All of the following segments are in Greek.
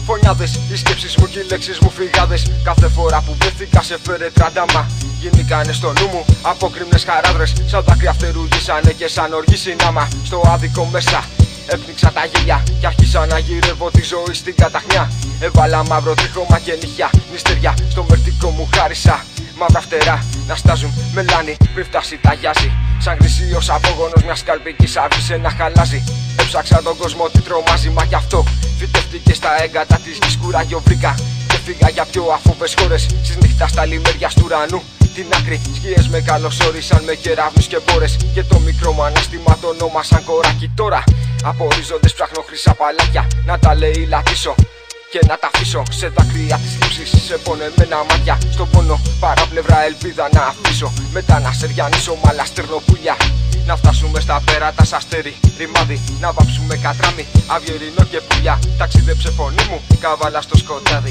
φωνιάδες, οι σκέψεις μου και οι λέξεις μου φυγάδες. Κάθε φορά που βρέθηκα σε φέρε τραντάμα. Γίνηκανε στο νου μου απόκριμνες χαράδρες. Σαν δάκρυα φτερουγίσανε και σαν οργή συνάμα. Στο άδικο μέσα έπνιξα τα γέλια και άρχισα να γυρεύω τη ζωή στην καταχνιά. Έβαλα μαύρο τρίχωμα και νυχιά, νηστεριά στο μερτικό μου χάρισα. Μαύρα φτερά να στάζουν μελάνι πριν φτάσει τα γιάζι. Σαν χρυσίος απόγονος μιας καλπικής αυγής ένα χαλάζι. Έψαξα τον κόσμο τι τρομάζει, μα κι αυτό φυτεύτηκε στα έγκατα της γης. Κουράγιο βρήκα και φύγα για πιο αφόβες χώρες. Στις νύχτα στα λιμέρια του ουρανού την άκρη σκιές με καλωσόρισαν με κεραύνους και μπόρες. Και το μικρό μου ανάστημα το ονόμασαν κοράκι. Τώρα από ορίζοντες ψάχνω χρυσά παλάκια να τα λέει λατήσω και να τα αφήσω σε δάκρυα της λήψης, σε πονεμένα μάτια. Στον πόνο παράπλευρα ελπίδα να αφήσω. Μετά να σεριανίσω μ' άλλα στερνοπούλια. Να φτάσουμε στα πέρατα σ' αστέρι, ρημάδι. Να βάψουμε κατράμι, αυγερινό και πουλιά. Ταξίδεψε φωνή μου, καβάλα στο σκοτάδι.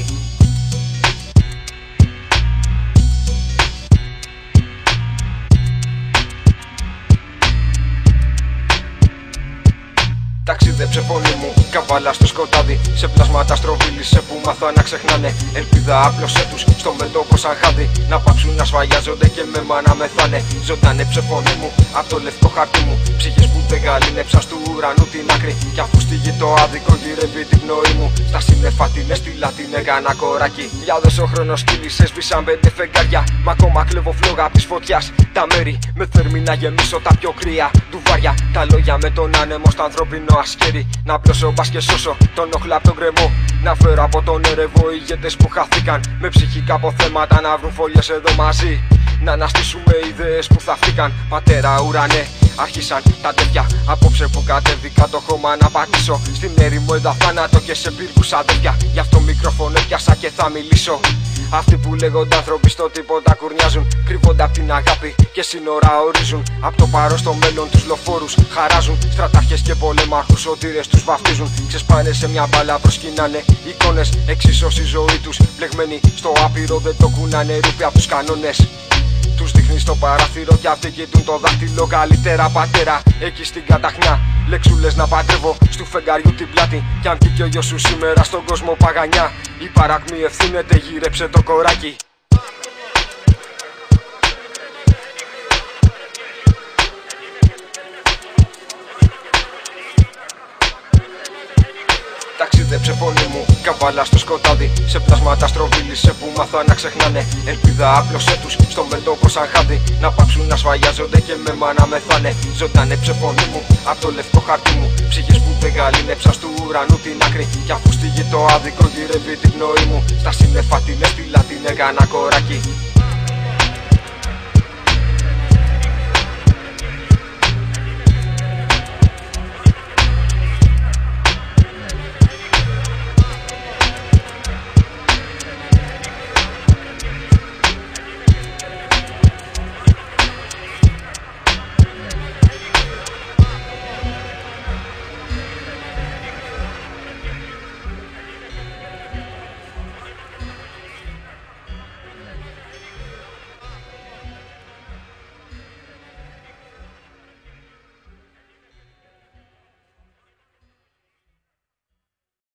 Ταξίδεψε φωνή μου, καβάλα στο σκοτάδι. Σε πλάσματα στροβίλησε που μάθα να ξεχνάνε. Ελπίδα άπλωσέ τους στο μέτωπο σαν χάδι. Να πάψουν να σφαγιάζονται και με να μεθάνε. Ζωντανέψε φωνή μου απ' το λευκό χαρτί μου. Ψυχές που δεν γαλήνεψαν του ουρανού την άκρη. Κι αφού στη γη το άδικο γυρεύει την πνοή μου. Στα σύννεφα την έστειλα την έκανα κοράκι. Γιάδες ο χρόνος κύλησε, σβήσαν 5 φεγγάρια. Μα ακόμα κλέβω φλόγα απ' της φωτιάς. Τα μέρη με θέρμη να γεμίσω τα πιο κρύα ντουβάρια. Τα λόγια με τον άνεμο στο ανθρώπινο ασκέρι. Να πλώσω μπας και σώσω τον όχλα απ' τον κρεμό. Να φέρω από τον έρευο ηγέτες που χαθήκαν. Με ψυχικά αποθέματα να βρουν φωλιές εδώ μαζί. Να αναστήσουμε ιδέες που θα φύγαν. Πατέρα ουρανέ, άρχισαν τα τέτοια. Απόψε που κατέβηκα το χώμα να πατήσω. Στην έρημο είδα θάνατο και σε πύργους αδέρφια. Γι' αυτό μικρόφωνο πιάσα και θα μιλήσω. Αυτοί που λέγονται άνθρωποι στο τίποτα κουρνιάζουν. Κρύβονται απ' την αγάπη και σύνορα ορίζουν. Απ' το παρόν στο μέλλον τους λοφόρους χαράζουν. Στρατάρχες και πολεμάρχους σωτήρες τους βαφτίζουν. Ξεσπάνε σε μια μπάλα, προσκυνάνε εικόνες. Εξίσωση ζωή τους πλεγμένοι στο άπειρο, δεν το κουνάνε ρούπι απ' τους κανόνες. Τους δείχνει στο παράθυρο κι αυτοί κοιτούν το δάχτυλο. Καλύτερα πατέρα, εκεί στην καταχνιά. Λέξουλες να παντρεύω στου φεγγαριού την πλάτη. Κι αν βγήκε ο γιος σου σήμερα στον κόσμο παγανιά. Η παρακμή ευθύνεται, γύρεψε το κοράκι. Ταξίδεψε φωνή μου, καβάλα στο σκοτάδι. Σε πλάσματα στροβίλησε που μάθα να ξεχνάνε. Ελπίδα άπλωσέ τους στο μέτωπο σαν χάδι. Να πάψουν να σφαγιάζονται και με να μεθάνε. Ζωντανέψε φωνή μου απ' το λευκό χαρτί μου. Ψυχές που δεν γαλήνεψαν του ουρανού την άκρη. Κι αφού στη γη το άδικο γυρεύει την πνοή μου. Στα σύννεφα την έστειλα την έκανα κοράκι.